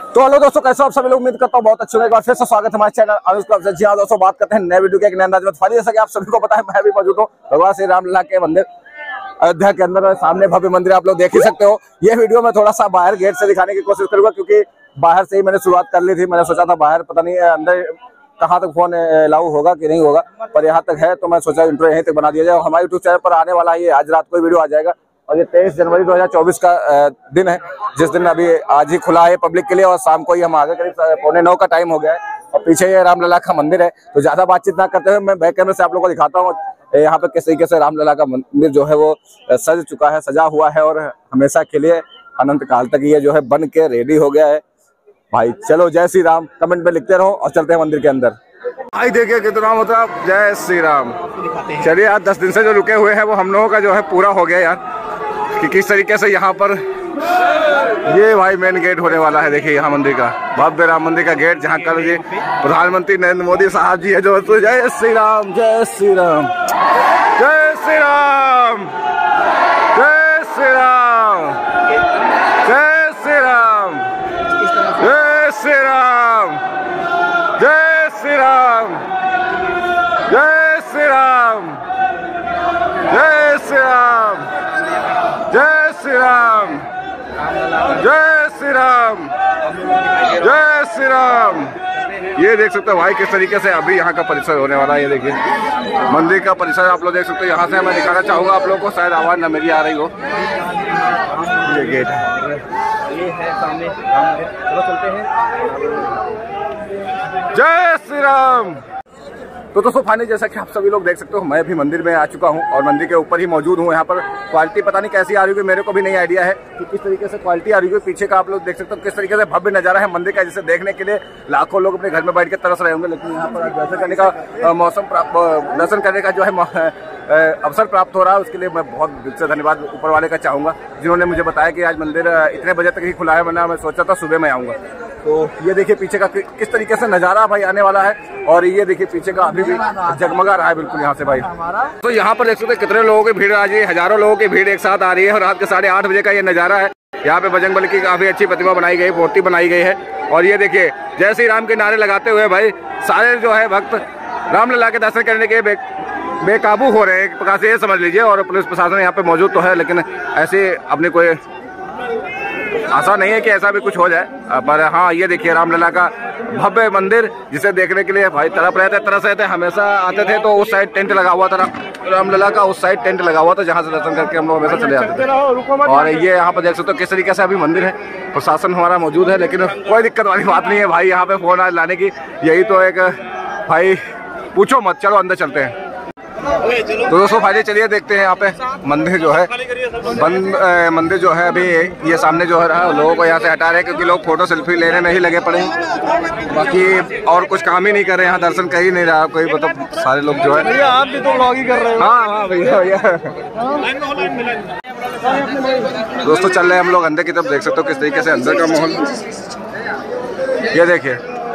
तो हेलो दोस्तों, कैसे आप सभी लोग? उम्मीद करता हूँ बहुत अच्छे होंगे। एक बार फिर से स्वागत है हमारे चैनल अनुज क्लब से। जी हाँ दोस्तों, बात करते हैं नए वीडियो के एक नए अंदाज में। फाइनली जैसा कि आप सभी को पता है, मैं भी मौजूद हूँ भगवान श्री रामलला के मंदिर अयोध्या के अंदर। सामने भव्य मंदिर आप लोग देख ही सकते हो। ये वीडियो मैं थोड़ा सा बाहर गेट से दिखाने की कोशिश करूंगा, क्योंकि बाहर से ही मैंने शुरुआत कर ली थी। मैंने सोचा था बाहर पता नहीं अंदर कहाँ तक फोन अलाउ होगा कि नहीं होगा, पर यहाँ तक है तो मैं सोचा इंट्रो यहीं तक बना दिया जाए। हमारे यूट्यूब चैनल पर आने वाला है, ये आज रात को वीडियो आ जाएगा। और ये 23 जनवरी 2024 का दिन है, जिस दिन अभी आज ही खुला है पब्लिक के लिए। और शाम को ही हम आगे करीब 8:45 का टाइम हो गया है। और पीछे ये रामलला का मंदिर है। तो ज्यादा बातचीत ना करते हुए मैं बैक कैमरे से आप लोगों को दिखाता हूँ यहाँ पे किस तरीके से रामलला का मंदिर जो है वो सज चुका है, सजा हुआ है। और हमेशा के लिए अनंत काल तक ये जो है बन के रेडी हो गया है। भाई चलो, जय श्री राम कमेंट में लिखते रहो और चलते हैं मंदिर के अंदर। भाई देखिए कितना मतलब जय श्री राम। चलिए, आज 10 दिन से जो रुके हुए हैं वो हम लोगों का जो है पूरा हो गया यार, कि किस तरीके से यहाँ पर ये भाई मेन गेट होने वाला है। देखिए यहाँ मंदिर का भव्य राम मंदिर का गेट, जहाँ कल जी प्रधानमंत्री नरेंद्र मोदी साहब जी है जो तो जय श्री राम जय श्री राम जय श्री राम जय श्री राम जय श्री राम जय श्री राम जय श्री राम जय श्री राम जय श्री राम जय श्री राम जय श्री राम जय श्री राम। ये देख सकते हो भाई किस तरीके से अभी यहाँ का परिसर होने वाला है। ये देखिए मंदिर का परिसर आप लोग देख सकते हो। यहाँ से मैं दिखाना चाहूंगा आप लोगों को, शायद आवाज ना मेरी आ रही हो। ये गेट ये है सामने, चलो चलते हैं। जय श्री राम। तो दोस्तों फाइनली जैसा कि आप सभी लोग देख सकते हो, मैं भी मंदिर में आ चुका हूं और मंदिर के ऊपर ही मौजूद हूं। यहाँ पर क्वालिटी पता नहीं कैसी आ रही है, मेरे को भी नहीं आइडिया है कि किस तरीके से क्वालिटी आ रही है। पीछे का आप लोग देख सकते हो किस तरीके से भव्य नजारा है मंदिर का, जिसे देखने के लिए लाखों लोग अपने घर में बैठ के तरस रहे होंगे। लेकिन यहाँ पर दर्शन करने का दर्शन करने का जो है अवसर प्राप्त हो रहा है, उसके लिए मैं बहुत दिल से धन्यवाद ऊपर वाले का चाहूंगा, जिन्होंने मुझे बताया कि आज मंदिर इतने बजे तक ही खुला है। वरना मैं सोचा था सुबह में आऊँगा। तो ये देखिए पीछे का किस तरीके से नजारा भाई आने वाला है। और ये देखिए पीछे का अभी भी जगमगा रहा है बिल्कुल यहाँ से भाई। तो यहाँ पर देख सकते हैं कितने लोगों की भीड़ आज है, हजारों लोगों की भीड़ एक साथ आ रही है। और रात के 8:30 बजे का ये नजारा है। यहाँ पे बजरंगबली की काफी अच्छी प्रतिमा बनाई गई, मूर्ति बनाई गई है। और ये देखिए जय श्री राम के नारे लगाते हुए भाई सारे जो है भक्त रामलला के दर्शन करने के बेकाबू हो रहे हैं, एक प्रकार से ये समझ लीजिए। और पुलिस प्रशासन यहाँ पे मौजूद तो है, लेकिन ऐसे अपने कोई आशा नहीं है कि ऐसा भी कुछ हो जाए। पर हाँ, ये देखिए रामलला का भव्य मंदिर, जिसे देखने के लिए भाई तरस रहे थे। हमेशा आते थे तो उस साइड टेंट लगा हुआ था, रामलला का उस साइड टेंट लगा हुआ था, जहाँ से दर्शन करके हम लोग हमेशा चले जाते थे। और ये यहाँ पर देख सकते हो किस तरीके से अभी मंदिर है। प्रशासन हमारा मौजूद है, लेकिन कोई दिक्कत वाली बात नहीं है भाई। यहाँ पे फोन आज लाने की यही तो एक भाई पूछो मत। चलो अंदर चलते हैं। तो दोस्तों फाइनली चलिए देखते हैं यहाँ पे मंदिर जो है बंद। मंदिर जो है अभी ये सामने जो है रहा, लोगों को यहाँ से हटा रहे हैं क्योंकि लोग फोटो सेल्फी लेने में ही लगे पड़े हैं। बाकी और कुछ काम ही नहीं कर रहे हैं, यहाँ दर्शन कर ही नहीं रहा कोई। मतलब सारे लोग जो है, आप भी तो व्लॉग ही कर रहे हो। हाँ भैया दोस्तों चल रहे हैं हम लोग अंदर की तरफ। देख सकते हो किस तरीके से अंदर का माहौल, ये देखिए।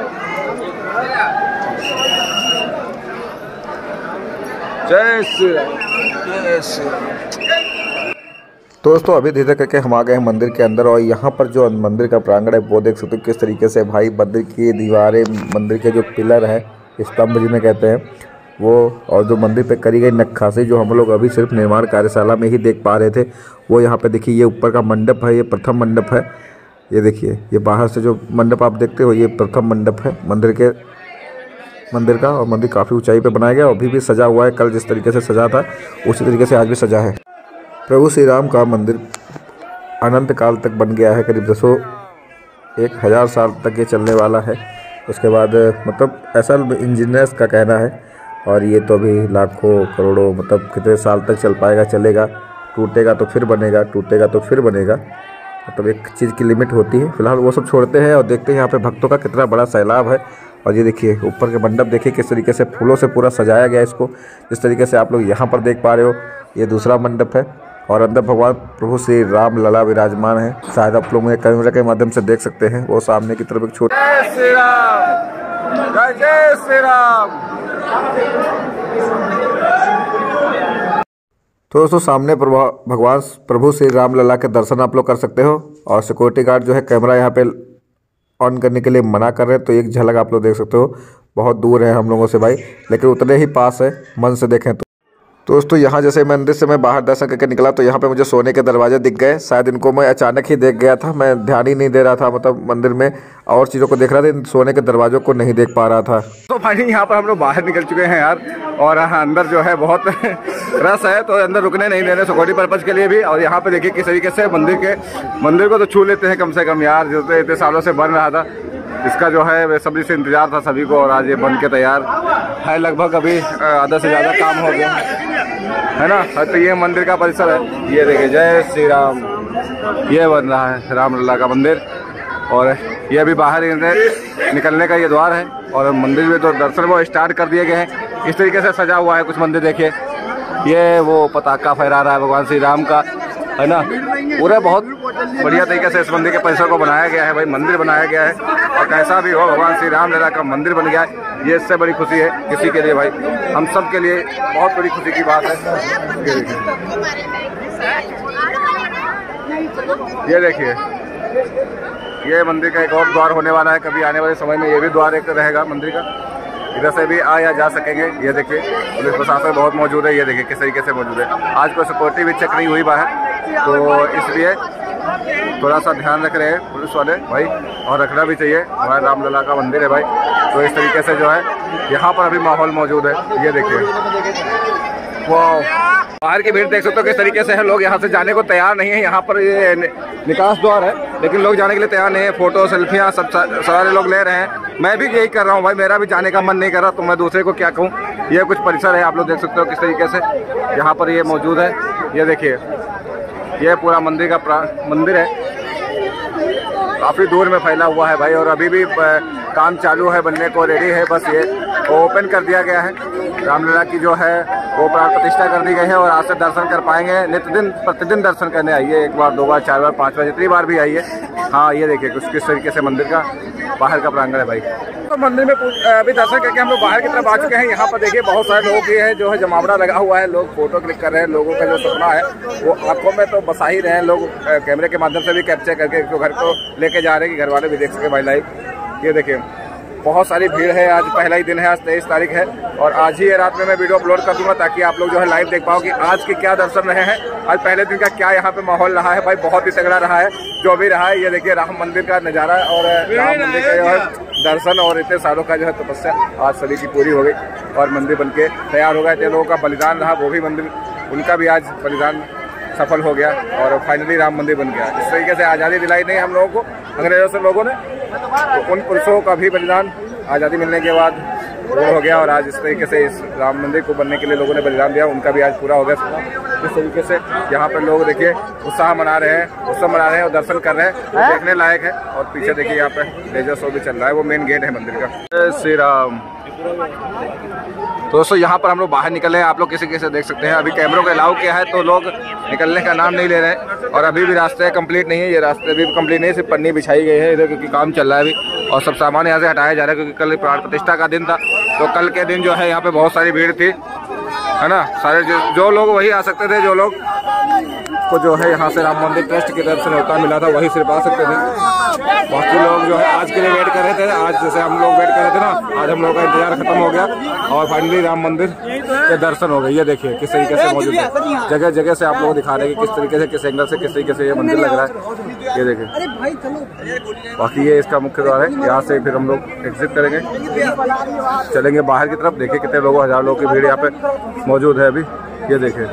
जय श्री राम जय श्री राम। दोस्तों अभी धीरे करके हम आ गए हैं मंदिर के अंदर। और यहाँ पर जो मंदिर का प्रांगण है वो देख सकते हो किस तरीके से भाई मंदिर की दीवारें, मंदिर के जो पिलर है, स्तंभ जिन्हें कहते हैं वो, और जो मंदिर पे करी गई नक्काशी जो हम लोग अभी सिर्फ निर्माण कार्यशाला में ही देख पा रहे थे, वो यहाँ पे देखिए। ये ऊपर का मंडप है, ये प्रथम मंडप है। ये देखिए, ये बाहर से जो मंडप आप देखते हो ये प्रथम मंडप है मंदिर का। और मंदिर काफ़ी ऊंचाई पे बनाया गया, अभी भी सजा हुआ है। कल जिस तरीके से सजा था उसी तरीके से आज भी सजा है। प्रभु श्री राम का मंदिर अनंत काल तक बन गया है, करीब 1000 साल तक ये चलने वाला है। उसके बाद मतलब ऐसा इंजीनियर्स का कहना है। और ये तो अभी लाखों करोड़ों मतलब कितने साल तक चल पाएगा, चलेगा। टूटेगा तो फिर बनेगा, टूटेगा तो फिर बनेगा। मतलब एक चीज़ की लिमिट होती है। फिलहाल वो सब छोड़ते हैं और देखते हैं यहाँ पे भक्तों का कितना बड़ा सैलाब है। और ये देखिए ऊपर के मंडप देखिए किस तरीके से फूलों से पूरा सजाया गया है इसको, जिस तरीके से आप लोग यहाँ पर देख पा रहे हो। ये दूसरा मंडप है और अंदर भगवान प्रभु श्री रामलला विराजमान है। शायद आप लोग मुझे कैमरे के माध्यम से देख सकते हैं। वो सामने की तरफ एक छोटा जय श्री राम जय श्री राम। तो दोस्तों सामने भगवान प्रभु श्री रामलला के दर्शन आप लोग कर सकते हो। और सिक्योरिटी गार्ड जो है कैमरा यहाँ पे ऑन करने के लिए मना कर रहे हैं। तो एक झलक आप लोग देख सकते हो, बहुत दूर है हम लोगों से भाई, लेकिन उतने ही पास है मन से देखें तो। दोस्तों यहाँ जैसे मंदिर से मैं बाहर दर्शन करके निकला तो यहाँ पे मुझे सोने के दरवाजे दिख गए। शायद इनको मैं अचानक ही देख गया था, मैं ध्यान ही नहीं दे रहा था, मतलब मंदिर में और चीज़ों को देख रहा था, इन सोने के दरवाजों को नहीं देख पा रहा था। तो भाई यहाँ पर हम लोग बाहर निकल चुके हैं यार, और अंदर जो है बहुत रस है, तो अंदर रुकने नहीं दे रहे सिक्योरिटी पर्पज के लिए भी। और यहाँ पे देखिए किस तरीके से मंदिर को तो छू लेते हैं कम से कम यार, जो तो इतने सालों से बन रहा था, इसका जो है बेसब्री से इंतजार था सभी को, और आज ये बन के तैयार है। लगभग अभी आधा से ज़्यादा काम हो गया है ना। तो ये मंदिर का परिसर है, ये देखिए जय श्री राम, ये बन रहा है रामलला का मंदिर। और ये अभी बाहर निकलने का ये द्वार है, और मंदिर में तो दर्शन वो स्टार्ट कर दिए गए हैं। इस तरीके से सजा हुआ है कुछ मंदिर, देखिए ये वो पताका फहरा रहा है भगवान श्री राम का, है ना। पूरा बहुत बढ़िया तरीके से इस मंदिर के परिसर को बनाया गया है भाई, मंदिर बनाया गया है। और कैसा भी हो, भगवान श्री राम लला का मंदिर बन गया है, ये इससे बड़ी खुशी है किसी के लिए भाई, हम सब के लिए बहुत बड़ी खुशी की बात है। ये देखिए ये मंदिर का एक और द्वार होने वाला है, कभी आने वाले समय में ये भी द्वार एक रहेगा मंदिर का, इधर से भी आ या जा सकेंगे। ये देखिए पुलिस प्रशासन बहुत मौजूद है, ये देखिए किस तरीके से मौजूद है। आज कोई सिक्योरिटी भी चेक नहीं हुई बाहर, तो इसलिए थोड़ा सा ध्यान रख रहे हैं पुलिस वाले भाई, और रखना भी चाहिए, हमारा रामलला का मंदिर है भाई। तो इस तरीके से जो है यहाँ पर अभी माहौल मौजूद है, ये देखिए वाह। बाहर की भीड़ देख सकते हो किस तरीके से है, लोग यहाँ से जाने को तैयार नहीं है। यहाँ पर ये निकास द्वार है, लेकिन लोग जाने के लिए तैयार नहीं है। फोटो सेल्फियाँ सब सारे लोग ले रहे हैं, मैं भी यही कर रहा हूँ भाई, मेरा भी जाने का मन नहीं कर रहा, तो मैं दूसरे को क्या कहूँ। ये कुछ परिसर है, आप लोग देख सकते हो किस तरीके से यहाँ पर ये मौजूद है। ये देखिए ये पूरा मंदिर का मंदिर है, काफ़ी दूर में फैला हुआ है भाई, और अभी भी काम चालू है, बनने को रेडी है। बस ये ओपन कर दिया गया है, रामलला की जो है वो प्राण प्रतिष्ठा कर दी गई है, और आज से दर्शन कर पाएंगे। प्रतिदिन दर्शन करने आइए, एक बार, दो बार, चार बार, पांच बार, जितनी बार भी आइए। हाँ ये देखिए कुछ किस तरीके से मंदिर का बाहर का प्रांगण है भाई। तो मंदिर में अभी दर्शन करके हम लोग बाहर की तरफ आ चुके हैं। यहाँ पर देखिए बहुत सारे लोग ये हैं जो है जमावड़ा लगा हुआ है, लोग फोटो क्लिक कर रहे हैं। लोगों का जो सपना है वो आंखों में तो बसा ही रहे हैं, लोग कैमरे के माध्यम से भी कैप्चर करके तो घर को लेके जा रहे हैं कि घर वाले भी देख सके भाई लाइव। ये देखिए बहुत सारी भीड़ है, आज पहला ही दिन है, आज 23 तारीख है, और आज ही रात में मैं वीडियो अपलोड कर दूंगा ताकि आप लोग जो है लाइव देख पाओ कि आज के क्या दर्शन रहे हैं, आज पहले दिन का क्या यहाँ पे माहौल रहा है भाई। बहुत ही तगड़ा रहा है जो भी रहा है। ये देखिए राम मंदिर का नज़ारा और राम मंदिर का जो है दर्शन, और इतने सालों का जो है तपस्या आज सभी की पूरी हो गई, और मंदिर बन के तैयार हो गया। इतने लोगों का बलिदान रहा, वो भी मंदिर उनका भी आज बलिदान सफल हो गया, और फाइनली राम मंदिर बन गया। इस तरीके से आज़ादी दिलाई नहीं हम लोगों को अंग्रेजों से लोगों ने, तो उन पुरुषों का भी बलिदान आज़ादी मिलने के बाद वो हो गया, और आज इस तरीके से इस राम मंदिर को बनने के लिए लोगों ने बलिदान दिया, उनका भी आज पूरा हो गया। इस तरीके से यहाँ पर लोग देखिए उत्साह मना रहे हैं, उत्सव मना रहे हैं और दर्शन कर रहे हैं, वो देखने लायक है। और पीछे देखिए यहाँ पे लेजर शो भी चल रहा है, वो मेन गेट है मंदिर का। जय श्री राम। दोस्तों यहाँ पर हम लोग बाहर निकले हैं, आप लोग किसी से देख सकते हैं। अभी कैमरों का अलाउ किया है तो लोग निकलने का नाम नहीं ले रहे हैं, और अभी भी रास्ते कंप्लीट नहीं है, ये रास्ते भी कंप्लीट नहीं है, सिर्फ पन्नी बिछाई गई है इधर, क्योंकि काम चल रहा है अभी, और सब सामान यहाँ से हटाया जा रहा है, क्योंकि कल प्राण प्रतिष्ठा का दिन था। तो कल के दिन जो है यहाँ पे बहुत सारी भीड़ थी, है ना। सारे जो लोग वही आ सकते थे, जो लोग को जो है यहाँ से राम मंदिर ट्रस्ट की तरफ से न्योता मिला था वही सिर्फ आ सकते थे। बाकी लोग जो है आज के लिए वेट कर रहे थे, आज जैसे हम लोग वेट कर रहे थे ना, आज हम लोग का इंतजार खत्म हो गया, और फाइनली राम मंदिर के दर्शन हो गए। ये देखिए किस तरीके से मौजूद है, जगह जगह से आप लोग दिखा रहे हैं कि किस तरीके से, किस एंगल से, किस तरीके से ये मंदिर लग रहा है। ये देखिए बाकी ये इसका मुख्य द्वार है, यहाँ से फिर हम लोग एग्जिट करेंगे, चलेंगे बाहर की तरफ। देखिए कितने लोगों, हजार लोगों की भीड़ यहाँ पे मौजूद है अभी। ये देखिए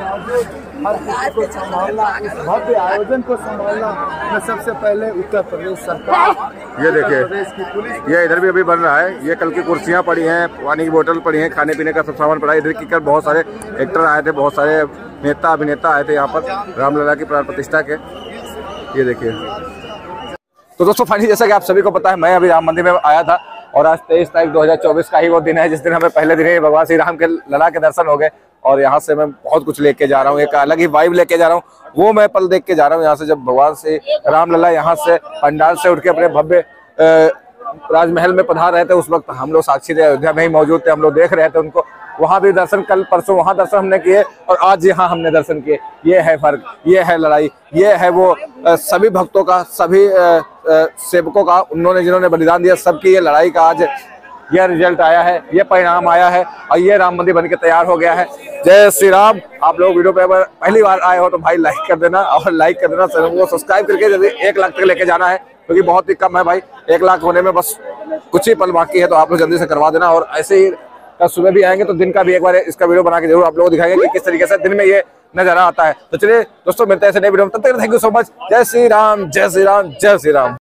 भव्य आयोजन को संभालना में सबसे पहले उत्तर प्रदेश सरकार, ये देखिए ये इधर भी अभी बन रहा है। ये कल की कुर्सियां पड़ी हैं, पानी की बोतल पड़ी हैं, खाने पीने का सब सामान पड़ा है। इधर की कल बहुत सारे एक्टर आए थे, बहुत सारे नेता अभिनेता आए थे यहाँ पर रामलला की प्राण प्रतिष्ठा के। ये देखिए तो दोस्तों फाइनली जैसा कि आप सभी को पता है, मैं अभी राम मंदिर में आया था, और आज 23 तारीख 2024 का ही वो दिन है जिस दिन हमें पहले दिन ही भगवान श्री राम के लला के दर्शन हो गए। और यहाँ से मैं बहुत कुछ लेके जा रहा हूँ, एक अलग ही वाइब लेके जा रहा हूँ, वो मैं पल देख के जा रहा हूँ। यहाँ से जब भगवान से रामलला यहाँ से पंडाल से उठ के अपने भव्य राजमहल में पधार रहे थे उस वक्त हम लोग साक्षी थे, अयोध्या में ही मौजूद थे, हम लोग देख रहे थे उनको। वहां भी दर्शन, कल परसों वहां दर्शन हमने किए और आज यहाँ हमने दर्शन किए। ये है फर्क, ये है लड़ाई, ये है वो सभी भक्तों का, सभी सेवकों का, उन्होंने जिन्होंने बलिदान दिया, सबकी ये लड़ाई का आज यह रिजल्ट आया है, ये परिणाम आया है और ये राम मंदिर बनके तैयार हो गया है। जय श्री राम। आप लोग वीडियो पे पहली बार आए हो तो भाई लाइक कर देना और लाइक कर देना, चैनल को सब्सक्राइब करके जल्दी 1 लाख तक लेके जाना है, क्योंकि बहुत ही कम है भाई, 1 लाख होने में बस कुछ ही पल बाकी है। तो आप लोग जल्दी से करवा देना। और ऐसे ही सुबह भी आएंगे तो दिन का भी एक बार इसका वीडियो बना के जरूर आप लोगों को दिखाएंगे कि किस तरीके से दिन में ये नजारा आता है। तो चलिए दोस्तों, मिलते हैं ऐसे नए वीडियो में, तब तक थैंक यू सो मच। जय श्री राम, जय श्री राम, जय श्री राम।